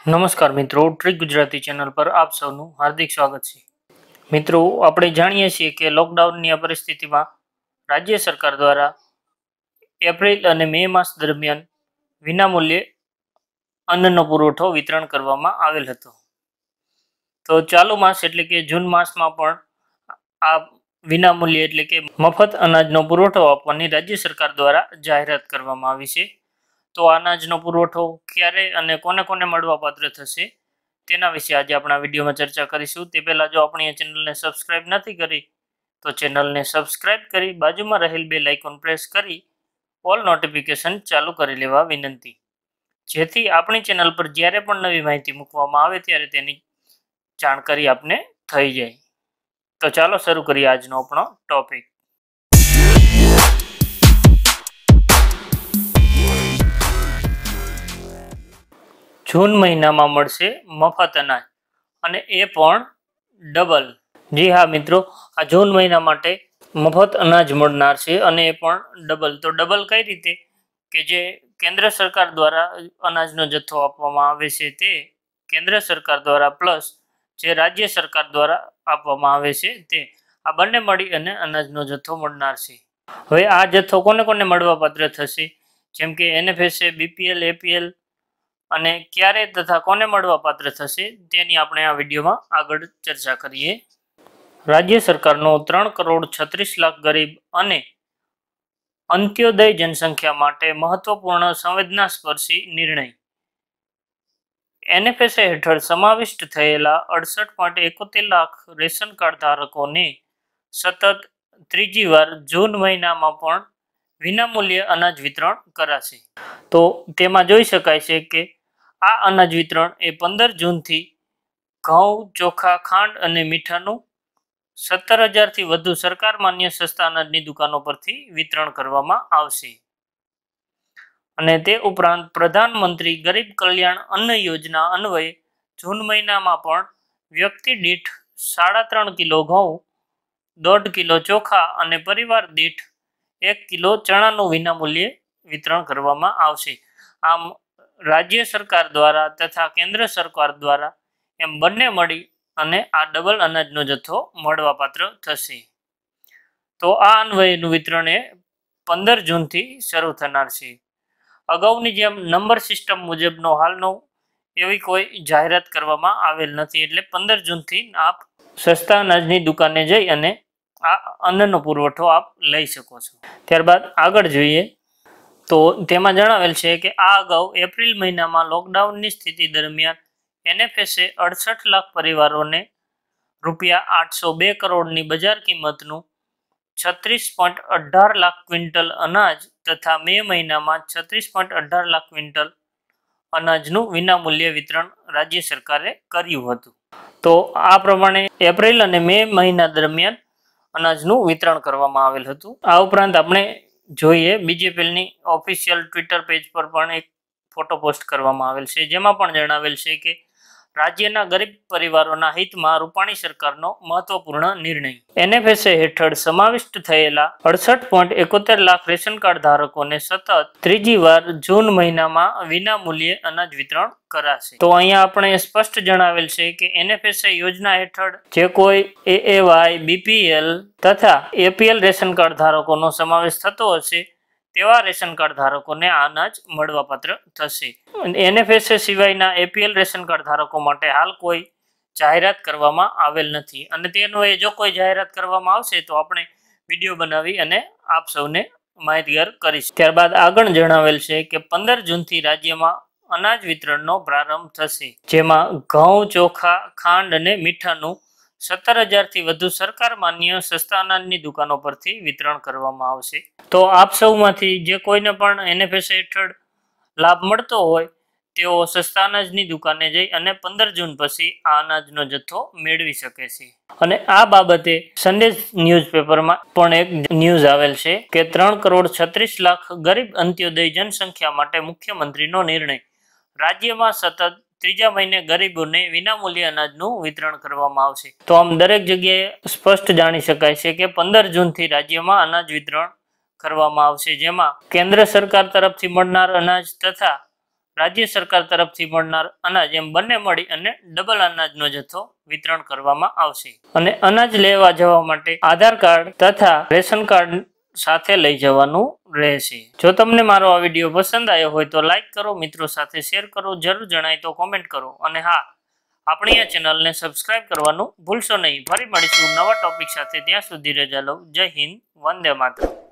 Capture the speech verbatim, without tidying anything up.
નમસ્કાર મિત્રો, trick Gujarati channel પર આપ સૌનું હાર્દિક સ્વાગત છે। મિત્રો, આપણે જાણીએ છીએ કે લોકડાઉનની આ પરિસ્થિતિમાં રાજ્ય સરકાર દ્વારા એપ્રિલ અને મે માસ દરમિયાન વિનામૂલ્યે અન્નનો પુરવઠો વિતરણ કરવામાં આવેલ હતો। તો ચાલુ માસ એટલે કે જૂન માસમાં પણ આ વિનામૂલ્યે એટલે કે મફત અનાજનો પુરવઠો આપવાની રાજ્ય સરકાર દ્વારા જાહેરાત કરવામાં આવી છે। તો અનાજનો પુરવઠો ક્યારે અને કોને કોને મળવા પાત્ર થશે તેના વિશે આજે આપણા વિડીયોમાં ચર્ચા કરીશું। તે પહેલા જો આપણી આ ચેનલને સબસ્ક્રાઇબ નથી કરી તો ચેનલને સબસ્ક્રાઇબ કરી બાજુમાં રહેલ બેલ આઇકોન પ્રેસ કરી ઓલ નોટિફિકેશન ચાલુ કરી લેવા વિનંતી, જેથી આપણી ચેનલ પર જ્યારે પણ નવી માહિતી મૂકવામાં આવે ત્યારે તેની જાણકારી આપને થઈ જાય। તો ચાલો શરૂ કરીએ આજનો આપણો ટોપિક। જૂન મહિનામાં મળશે મફત અનાજ અને એ પણ ડબલ। જી હા મિત્રો, આ જૂન મહિના માટે મફત અનાજ મળનાર છે અને એ પણ ડબલ। તો ડબલ કઈ રીતે કે જે કેન્દ્ર સરકાર દ્વારા અનાજનો જથ્થો આપવામાં આવે છે તે કેન્દ્ર સરકાર દ્વારા પ્લસ જે રાજ્ય સરકાર દ્વારા આપવામાં આવે છે તે આ બંને મળી અને અનાજનો જથ્થો મળનાર છે। હવે આ જથ્થો કોને કોને મળવા પાત્ર થશે, જેમ કે એનએફએસએ, બીપીએલ, એપીએલ અને ક્યારે તથા કોને મળવા પાત્ર થશે તેની આપણે આ વિડીયોમાં આગળ ચર્ચા કરીએ। રાજ્ય સરકારનો ત્રણ કરોડ છત્રીસ લાખ ગરીબ અને અંત્યોદય જનસંખ્યા માટે મહત્વપૂર્ણ સંવેદનાસ્પર્શી નિર્ણય। એનએફએસએ હેઠળ સમાવિષ્ટ થયેલા અડસઠ પોઈન્ટ એકોતેર લાખ રેશન કાર્ડ ધારકોને સતત ત્રીજી વાર જૂન મહિનામાં પણ વિનામૂલ્યે અનાજ વિતરણ કરાશે। તો તેમાં જોઈ શકાય છે કે આ અનાજ વિતરણ એ પંદર જૂનથી ઘઉં, ચોખા, ખાંડ અને મીઠાનું સત્તર હજારથી વધુ સરકાર માન્ય સસ્તા અનાજની દુકાનો પરથી વિતરણ કરવામાં આવશે। અને તે ઉપરાંત પ્રધાનમંત્રી ગરીબ કલ્યાણ અન્ન યોજના અન્વયે જૂન મહિનામાં પણ વ્યક્તિ દીઠ સાડા ત્રણ કિલો ઘઉં, દોઢ કિલો ચોખા અને પરિવાર દીઠ એક કિલો ચણાનું વિનામૂલ્યે વિતરણ કરવામાં આવશે। આમ રાજ્ય સરકાર દ્વારા તથા કેન્દ્ર સરકાર દ્વારા એમ બંને મળી અને આ ડબલ અનાજનો જથ્થો મળવાપાત્ર થશે। તો આ અન્વયનું વિતરણ એ પંદર જૂનથી શરૂ થનાર છે। અગાઉની જેમ નંબર સિસ્ટમ મુજબનો હાલનો એવી કોઈ જાહેરાત કરવામાં આવેલ નથી, એટલે પંદર જૂનથી આપ સસ્તા અનાજની દુકાને જઈ અને આ અન્નનો પુરવઠો આપ લઈ શકો છો। ત્યારબાદ આગળ જોઈએ તો તેમાં જણાવેલ છે કે આ અગાઉ એપ્રિલ મહિનામાં લોકડાઉનની સ્થિતિ દરમિયાન એનએફએસએ અડસઠ લાખ પરિવારોને રૂપિયા આઠસો બે કરોડની બજાર કિંમતનું છત્રીસ પોઈન્ટ અઢાર લાખ ક્વિન્ટલ અનાજ તથા મે મહિનામાં છત્રીસ પોઈન્ટ અઢાર લાખ ક્વિન્ટલ અનાજનું વિનામૂલ્યે વિતરણ રાજ્ય સરકારે કર્યું હતું। તો આ પ્રમાણે એપ્રિલ અને મે મહિના દરમિયાન અનાજનું વિતરણ કરવામાં આવેલ હતું। આ ઉપરાંત આપણે જોઈએ બીજેપીએલની ઓફિશિયલ ટ્વિટર પેજ પર પણ એક ફોટો પોસ્ટ કરવામાં આવેલ છે, જેમાં પણ જણાવેલ છે કે રાજ્યના ગરીબ પરિવારોના હિતમાં રૂપાણી સરકારનો મહત્વપૂર્ણ નિર્ણય। એનએફએસએ હેઠળ સમાવિષ્ટ થયેલા અડસઠ પોઈન્ટ એકોતેર લાખ રેશન કાર્ડ ધારકોને સતત ત્રીજી વાર જૂન મહિનામાં વિનામૂલ્યે અનાજ વિતરણ કરાશે। તો અહીંયા આપણે સ્પષ્ટ જણાવેલ છે કે એનએફએસએ યોજના હેઠળ જે કોઈ એએવાય, બીપીએલ તથા એપીએલ રેશન કાર્ડ ધારકોનો સમાવેશ થતો હશે તેવા રેશન કાર્ડ ધારકોને આ અનાજ મળવાપાત્ર થશે। એનએફએસએ સિવાયના એપીએલ રેશન કાર્ડ ધારકો માટે હાલ કોઈ જાહેરાત કરવામાં આવેલ નથી, અને તેનો એ જો કોઈ જાહેરાત કરવામાં આવશે તો આપણે વિડીયો બનાવી અને આપ સૌને માહિતગાર કરીશું। ત્યારબાદ આગળ જણાવેલ છે કે પંદર જૂનથી રાજ્યમાં અનાજ વિતરણનો પ્રારંભ થશે, જેમાં ઘઉં, ચોખા, ખાંડ અને મીઠાનું સત્તર હજારથી વધુ સરકાર માન્ય સસ્તા અનાજની દુકાનો પરથી વિતરણ કરવામાં આવશે। તો આપ સૌમાંથી જે કોઈને પણ એનએફએસએ હેઠળ લાભ મળતો હોય તેઓ સસ્તા અનાજની દુકાને જઈ અને પંદર જૂન પછી આ અનાજનો જથ્થો મેળવી શકે છે। અને આ બાબતે સંદેશ ન્યૂઝપેપરમાં પણ એક ન્યૂઝ આવેલ છે કે ત્રણ કરોડ છત્રીસ લાખ ગરીબ અંત્યોદય જનસંખ્યા માટે મુખ્યમંત્રીનો નિર્ણય, રાજ્યમાં સતત ત્રીજા મહિને ગરીબોને વિનામૂલ્યે અનાજનું વિતરણ કરવામાં આવશે। તો આમ દરેક જગ્યાએ સ્પષ્ટ જાણી શકાય છે કે પંદર જૂનથી રાજ્યમાં અનાજ વિતરણ કરવામાં આવશે, જેમાં કેન્દ્ર સરકાર તરફથી મળનાર અનાજ તથા રાજ્ય સરકાર તરફથી મળનાર અનાજ એમ બંને મળી અને ડબલ અનાજનો જથ્થો વિતરણ કરવામાં આવશે. અને અનાજ લેવા જવા માટે આધાર કાર્ડ તથા રેશન કાર્ડ સાથે લઈ જવાનું રહેશે. જો તમને મારો આ વિડીયો પસંદ આવ્યો હોય તો લાઈક કરો, મિત્રો સાથે શેર કરો, જરૂર જણાય તો કોમેન્ટ કરો અને હા, આપણી આ ચેનલને સબસ્ક્રાઇબ કરવાનું ભૂલશો નહીં. ફરી મળીશું નવા ટોપિક સાથે. ત્યાં સુધી રજા લો. જય હિન્દ, વંદે માતરમ.